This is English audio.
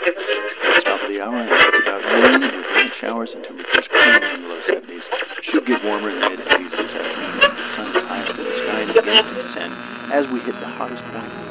Top of the hour, and it's about noon with light showers and temperatures cooling in the low 70s. Should get warmer in the mid 80s this afternoon. The sun is highest in the sky and begins to descend as we hit the hottest point